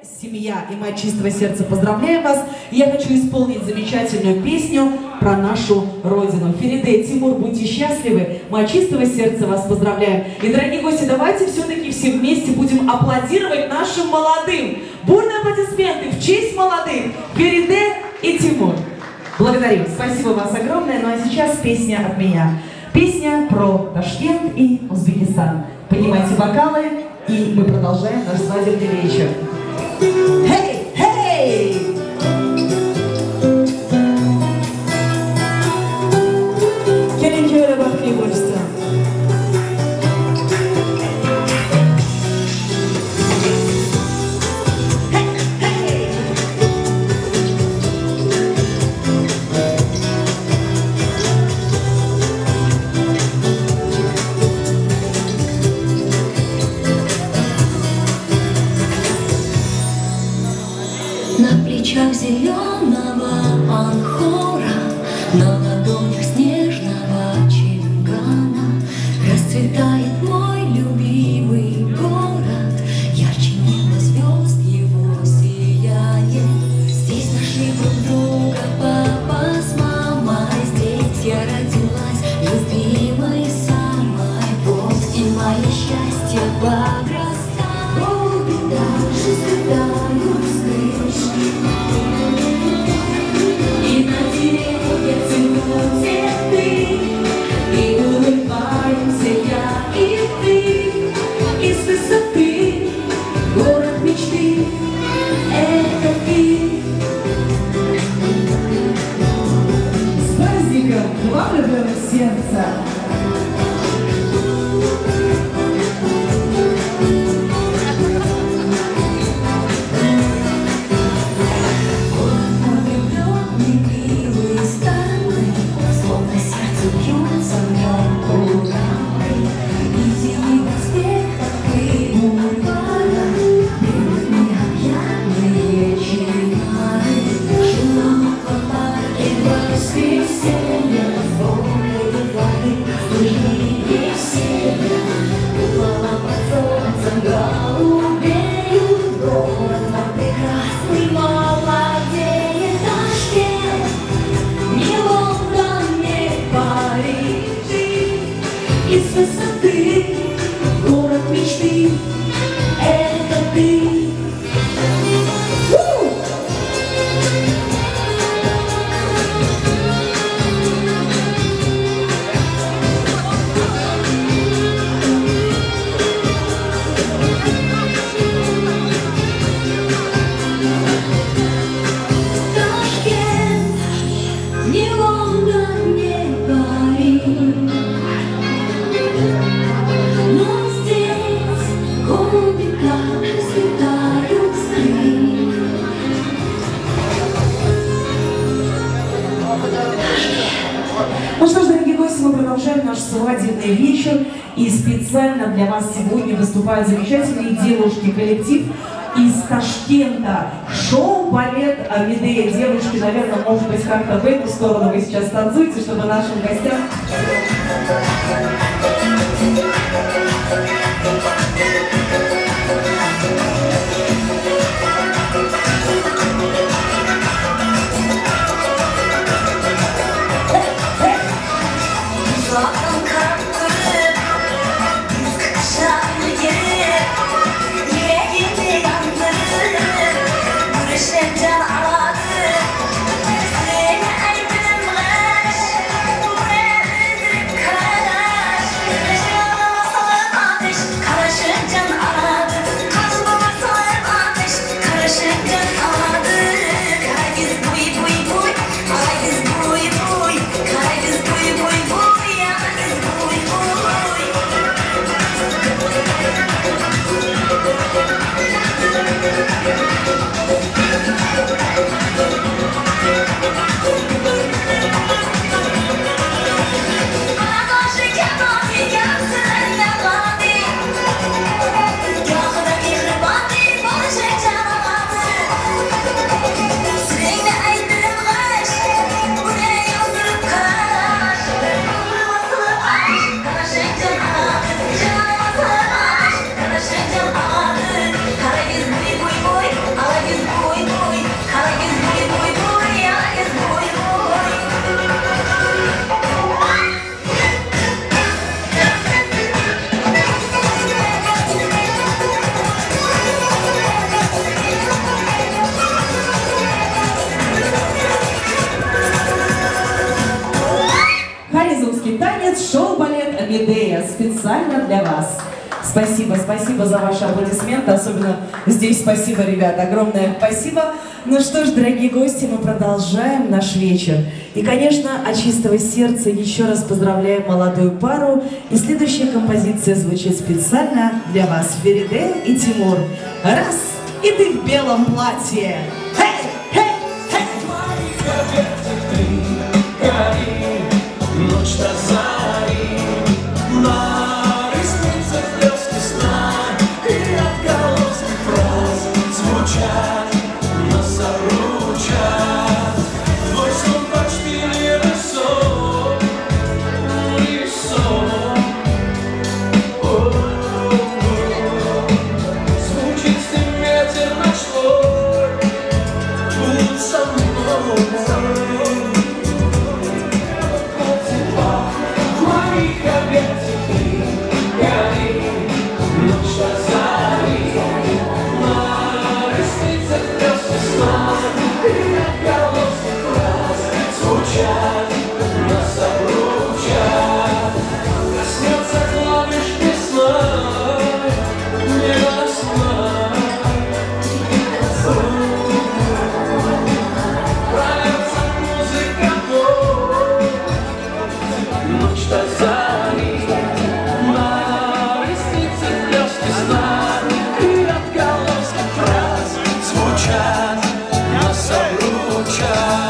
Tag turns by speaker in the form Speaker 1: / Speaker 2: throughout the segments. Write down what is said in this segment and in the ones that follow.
Speaker 1: семья и «Мать чистого сердца» поздравляем вас. Я хочу исполнить замечательную песню про нашу Родину. Фериде, Тимур, будьте счастливы. «Мать чистого сердца» вас поздравляем. И, дорогие гости, давайте все-таки все вместе будем аплодировать нашим молодым. Бурные аплодисменты в честь молодых Фериде и Тимур. Благодарю. Спасибо вас огромное. Ну а сейчас песня от меня. Песня про Ташкент и Узбекистан. Поднимайте бокалы, и мы продолжаем наш свадебный вечер. Hey, hey! Kelinki öyle bakayım Barış'ta.
Speaker 2: На плечах зеленого анхора, на ладонях снежного чингана расцветает мой любимый город, ярче неба звезд его сияние. Здесь нашли друг друга папа с мамой, здесь я родилась, любимой самой. Вот и мое счастье пограстает, голуби дальше взлетают с крыш. И на деревьях цветут цветы, и улыбаемся я и ты. Из высоты город мечты — это ты.
Speaker 1: С праздником, два влюбленных сердца!
Speaker 2: Из высоты город мечты — это ты. Ташкент, не Лондон, не Париж. Но здесь голуби также слетают с крыльев.
Speaker 1: Ну что ж, дорогие гости, мы продолжаем наш свадебный вечер. И специально для вас сегодня выступают замечательные девушки, коллектив из Ташкента. Шоу-балет Медея. Девушки, наверное, может быть, как-то в эту сторону вы сейчас танцуете, чтобы нашим гостям...
Speaker 2: Thank you.
Speaker 1: Медея специально для вас. Спасибо, спасибо за ваши аплодисменты, особенно здесь спасибо, ребята, огромное спасибо. Ну что ж, дорогие гости, мы продолжаем наш вечер. И, конечно, от чистого сердца еще раз поздравляем молодую пару. И следующая композиция звучит специально для вас. Фериде и Тимур. Раз, и ты в белом платье. Хей, хей, хей!
Speaker 3: Ночь до зари, на ресницах блески сна, и отголоски фраз звучат, нас обручат. Твой сон почти не сон, не сон. Звучит с ним ветер ночной, будь со мной. Нас обручат, коснется клавиш весна, не весна. Прольется музыка боль, ночь до зари, на ресницах блески сна, и отголоски фраз звучат, нас обручат.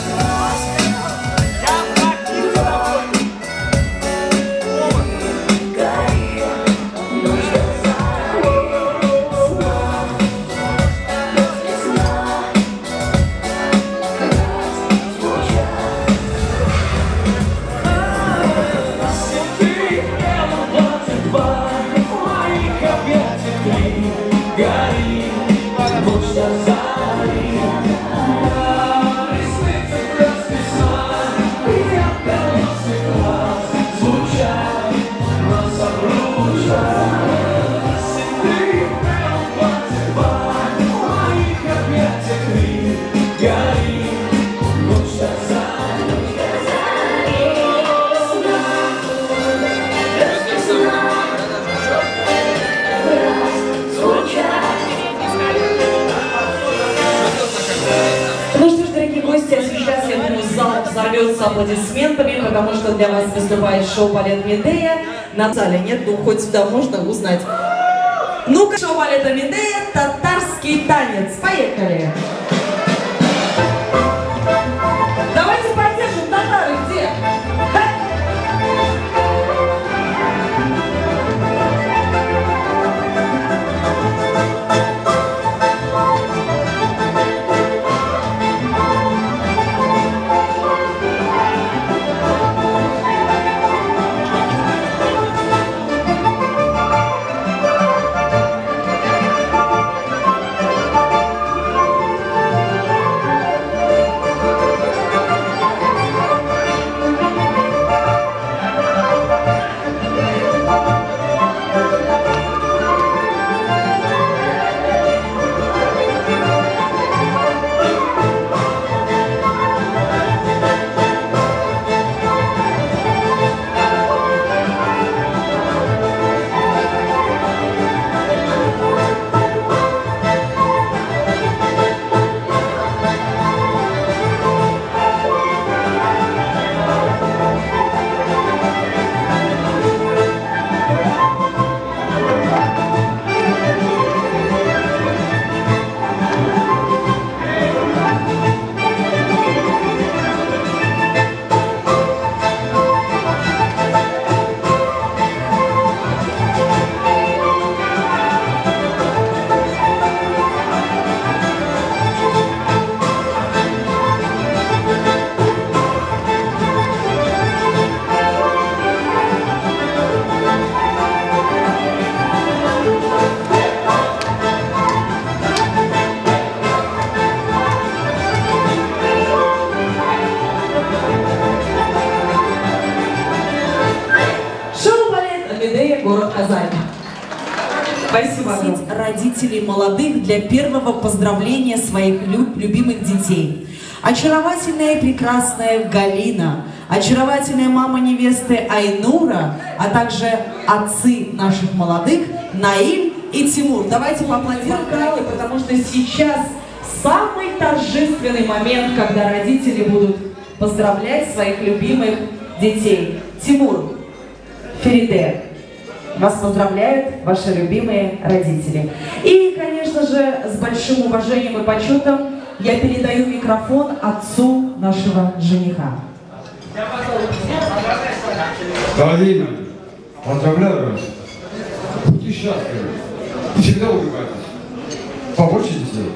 Speaker 1: Взорвется аплодисментами, потому что для вас выступает шоу-балет Медея. На зале нет, ну хоть сюда можно узнать. Ну-ка, шоу-балета Медея, татарский танец. Поехали! Давайте поддержим татары, где? город Казань. Спасибо. Родителей молодых для первого поздравления своих любимых детей. Очаровательная и прекрасная Галина, очаровательная мама невесты Айнура, а также отцы наших молодых Наиль и Тимур. Давайте поаплодируем, потому что сейчас самый торжественный момент, когда родители будут поздравлять своих любимых детей. Тимур, Фериде, вас поздравляют ваши любимые родители. И, конечно же, с большим уважением и почетом я передаю микрофон отцу нашего жениха.
Speaker 4: Дорогие мои, поздравляю вас. Будьте счастливы. И всегда улыбайтесь. Побольше детей.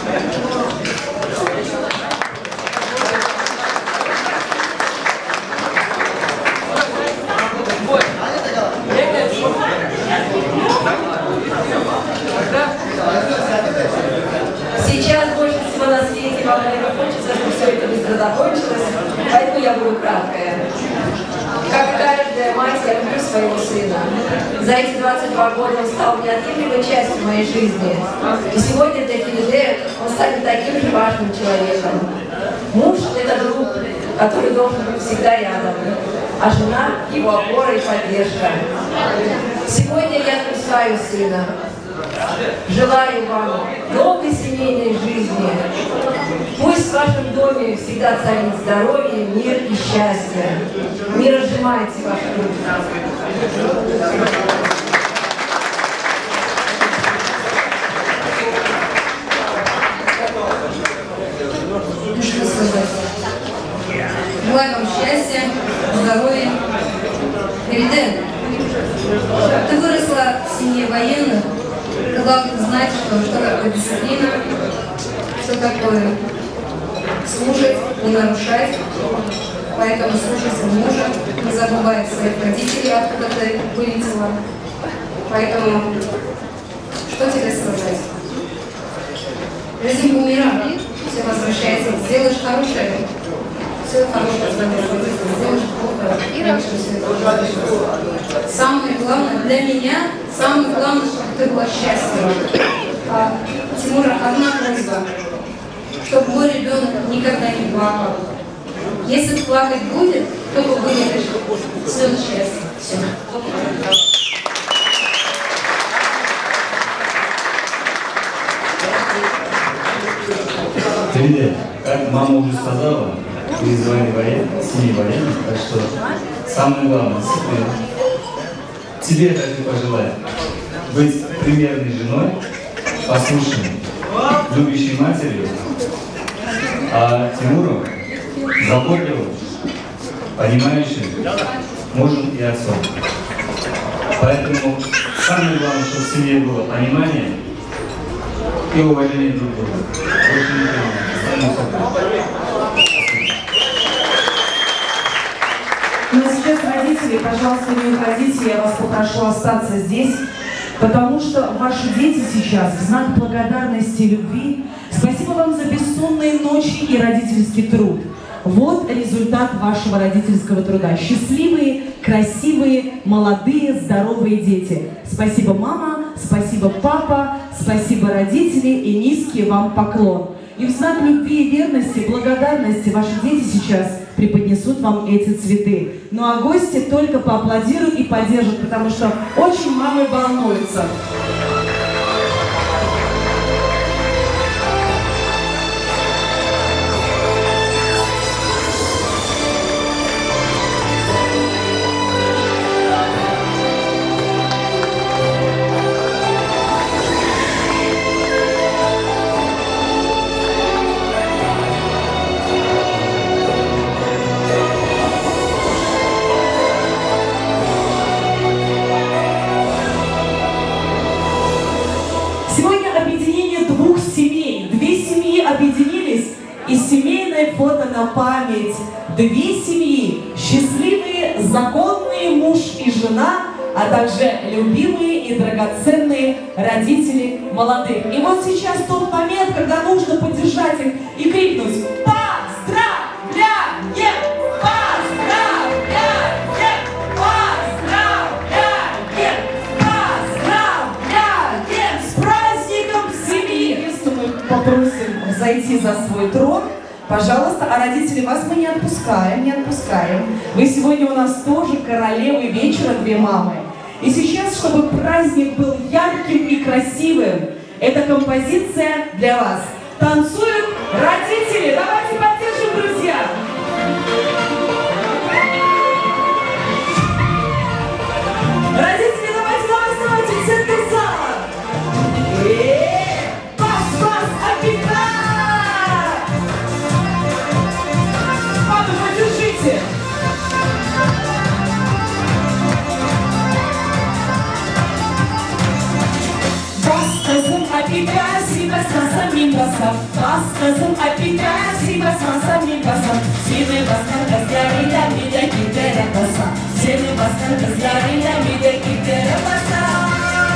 Speaker 5: Сейчас больше всего на свете вам не хочется, чтобы все это быстро закончилось, поэтому я буду краткая. Как и каждая мать, я люблю своего сына. За эти 22 года он стал неотъемлемой частью моей жизни. И сегодня для Фериде он станет таким же важным человеком. Муж – это друг, который должен быть всегда рядом, а жена – его опора и поддержка. Сегодня я отпускаю сына. Желаю вам долгой семейной жизни. Пусть в вашем доме всегда царит здоровье, мир и счастье. Не разжимайте ваши руки.
Speaker 6: Ну что сказать? Желаю вам счастья, здоровья. Фериде, ты выросла в семье военных. Ты должен знать, что такое дисциплина, что такое служить, не нарушать. Поэтому слушайся мужа, не забывай своих родителей, откуда ты вылетела. Поэтому, что тебе сказать? Жизнь умирает, все возвращается, сделаешь хорошее, все хорошее сделаешь плохо, раньше все это. Самое главное для меня, самое главное, чтобы ты была счастлива. Тимура, одна просьба, чтобы мой ребенок никогда не плакал. Если плакать будет, то вылетишь слезы счастья. Все.
Speaker 7: Фериде, как мама уже сказала, вы из семьи военных, так что самое главное, тебе хочу пожелать быть примерной женой, послушной, любящей матерью, а Тимуру заботливым, понимающим мужем и отцом. Поэтому самое главное, чтобы в семье было понимание и уважение друг к другу. Больше никого.
Speaker 1: Ну а сейчас, родители, пожалуйста, не уходите, я вас попрошу остаться здесь, потому что ваши дети сейчас в знак благодарности и любви. Спасибо вам за бессонные ночи и родительский труд. Вот результат вашего родительского труда. Счастливые, красивые, молодые, здоровые дети. Спасибо, мама, спасибо, папа, спасибо, родители, и низкий вам поклон. И в знак любви и верности, благодарности ваши дети сейчас преподнесут вам эти цветы. Ну а гости только поаплодируют и поддержат, потому что очень мамы волнуются. Объединились, и семейное фото на память. Две семьи, счастливые, законные муж и жена, а также любимые и драгоценные родители молодых. И вот сейчас тот момент, когда нужно поддержать их и крикнуть: поздравляем! Поздравляем! Поздравляем! Поздравляем! С праздником семьи! Мы попросим зайти за свой трон, Пожалуйста, а родители, вас мы не отпускаем, не отпускаем. Вы сегодня у нас тоже королевы вечера, две мамы. И сейчас, чтобы праздник был ярким и красивым, эта композиция для вас. Танцуют родители. Давайте поддержим, друзья. Родители, давайте, в центр зала. Бас, опека! Папа, подержите. Kızım aplikasi basmasa min basam. Bas kızım aplikasi basmasa min basam. Seni baskan kızlarıyla bir de gidere basam. Seni baskan kızlarıyla bir de gidere basam.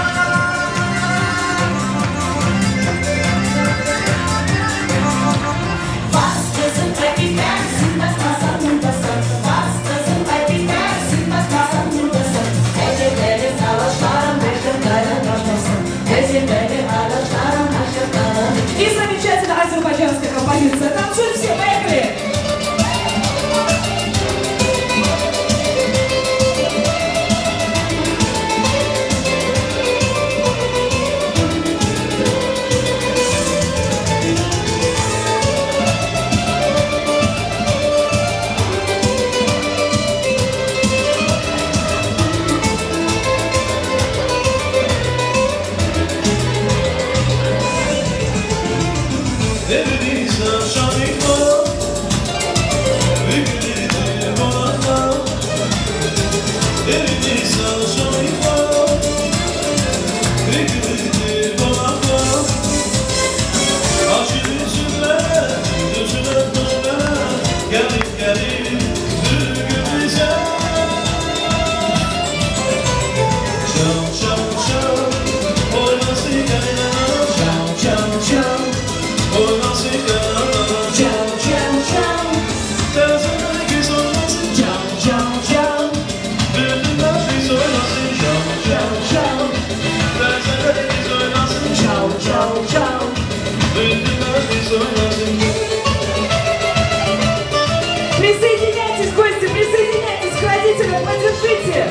Speaker 1: Bas kızım aplikasi basmasa min basam. Bas kızım aplikasi basmasa min basam. Eceleri savaşlarım beşiklerden başlasın. И замечательная азербайджанская композиция. Танцуем все, поехали! Присоединяйтесь, гости, присоединяйтесь к родителям, поддержите!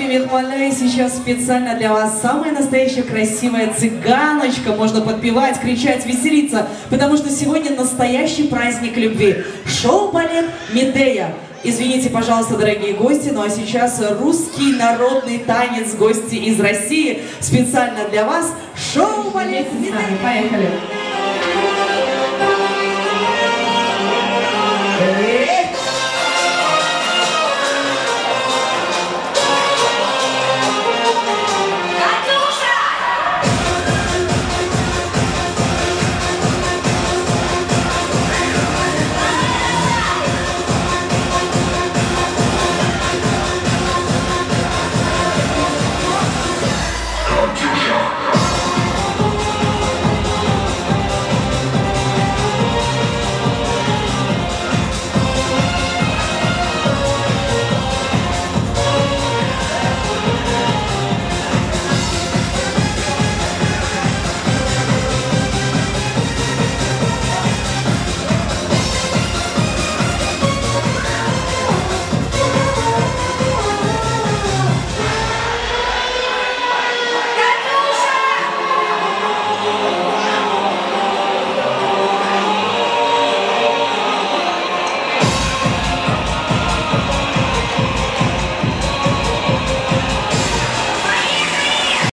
Speaker 1: Мехмаля, и сейчас специально для вас самая настоящая красивая цыганочка. Можно подпевать, кричать, веселиться, потому что сегодня настоящий праздник любви. Шоу-балет «Медея». Извините, пожалуйста, дорогие гости, ну а сейчас русский народный танец, гости из России. Специально для вас шоу-балет «Медея».
Speaker 5: Поехали.